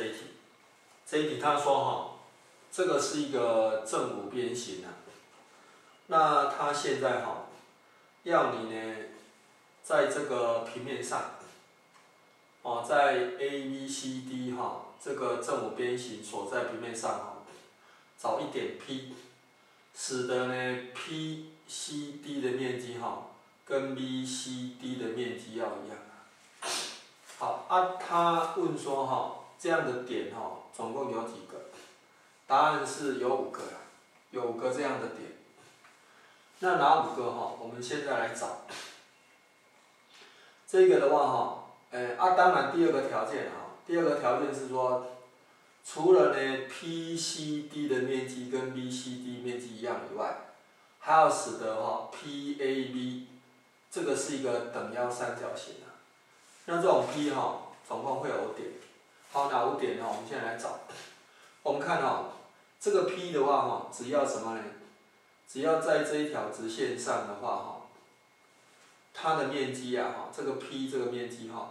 一题。这一题他说哈，这个是一个正五边形啊。那他现在哈，要你呢，在这个平面上，哦，在 ABCD 哈这个正五边形所在平面上哈，找一点 P， 使得呢 PCD 的面积哈跟 BCD 的面积要一样。好啊，他问说哈，这样的点哈总共有几个？答案是有5个啦，有5个这样的点。那哪5个哈？我们现在来找。这个的话哈，当然第二个条件哈，第二个条件是说，除了呢 PCD 的面积跟 BCD 面积一样以外，还要使得哈 PAB 这个是一个等腰三角形啊。那这种 P 哈，总共会有5点。好，哪5点呢？我们现在来找。我们看哈，这个 P 的话哈，只要什么呢？只要在这一条直线上的话哈，它的面积啊哈，这个 P 这个面积哈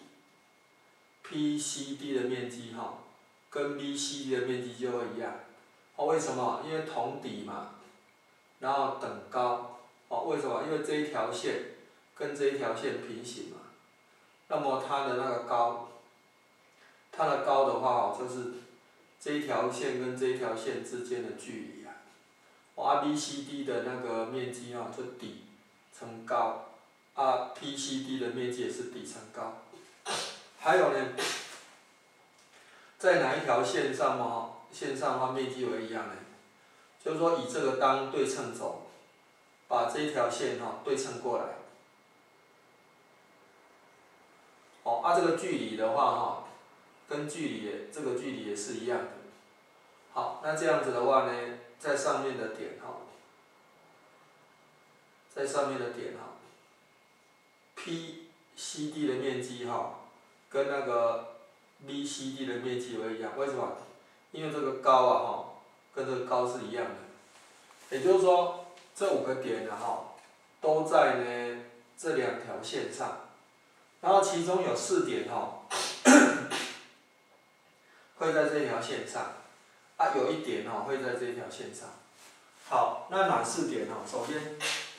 ，PCD 的面积哈，跟 BCD 的面积就会一样。哦，为什么？因为同底嘛，然后等高。哦，为什么？因为这一条线跟这一条线平行嘛。那么它的那个高，它的高的话哦，就是这一条线跟这一条线之间的距离啊。ABCD 的那个面积啊，就底乘高，PCD 的面积也是底乘高。还有呢，在哪一条线上嘛？线上的话面积会一样呢？就是说以这个当对称轴，把这一条线哈对称过来。这个距离的话哈，跟这个距离也是一样的。好，那这样子的话呢，在上面的点哈，在上面的点哈 ，PCD 的面积哈，跟那个 BCD 的面积会一样。为什么？因为这个高啊哈，跟这个高是一样的。也就是说，这5个点呢哈，都在呢这2条线上。然后其中有4点哈，会在这条线上，有1点哈会在这条线上。好，那哪4点哈？首先，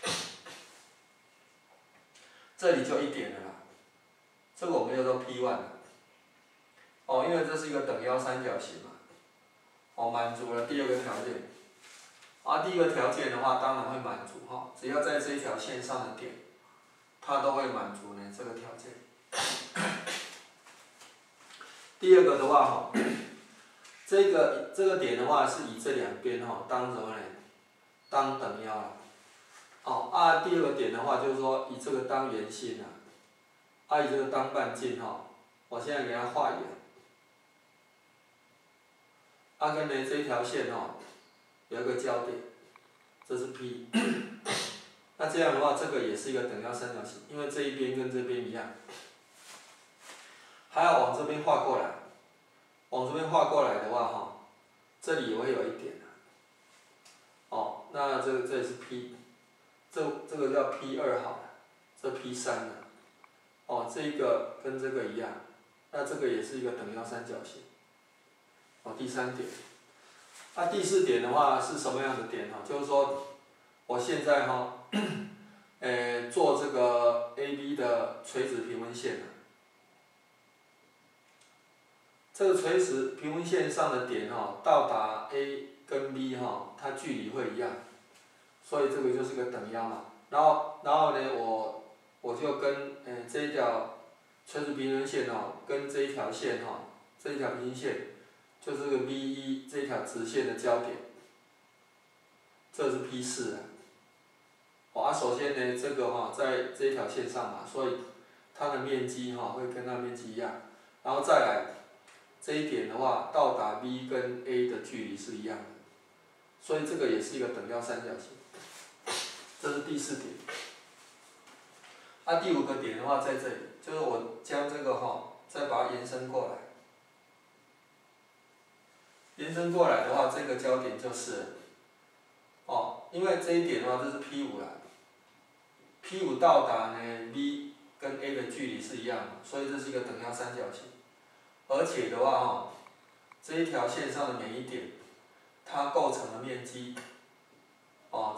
这里就1点了啦，这个我们叫做 P1 了。因为这是一个等腰三角形嘛，满足了第2个条件。第1个条件的话，当然会满足哈，只要在这一条线上的点，它都会满足呢这个条件。第2个的话哈，这个点的话是以这2边哈当什么呢？当等腰了。第2个点的话就是说以这个当圆心以这个当半径哈，我现在给它画圆。跟呢这一条线哈有一个交点，这是 P。那这样的话，这个也是一个等腰三角形，因为这一边跟这边一样。还要往这边画过来，往这边画过来的话哈，这里也会有1点那这也是 P， 这个叫 P2好了，这 P3了。这个跟这个一样，那这个也是一个等腰三角形。第3点。第4点的话是什么样的点哈？就是说，我现在哈，做这个 AB 的垂直平分线。这个垂直平分线上的点哈，到达 A 跟 B 哈，它距离会一样，所以这个就是个等腰嘛。然后呢，我就跟这一条垂直平分线跟这一条线这一条平行线，就是这个 B1 这一条直线的交点，这是 P4首先呢，这个在这一条线上嘛，所以它的面积会跟它面积一样，然后再来。这一点的话，到达 B 跟 A 的距离是一样的，所以这个也是一个等腰三角形。这是第4点。第5个点的话在这里，就是我将这个再把它延伸过来。延伸过来的话，这个交点就是因为这一点的话，这是 P5了。P5到达呢 B 跟 A 的距离是一样的，所以这是一个等腰三角形。而且的话这一条线上的每一点，它构成的面积，哦，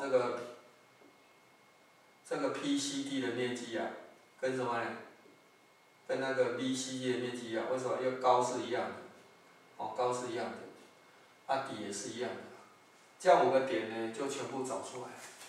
这个 PCD 的面积啊，跟什么呢？跟那个 BCD 的面积一样，为什么？因为高是一样的，哦，高是一样的，底也是一样的，这样5个点呢就全部找出来。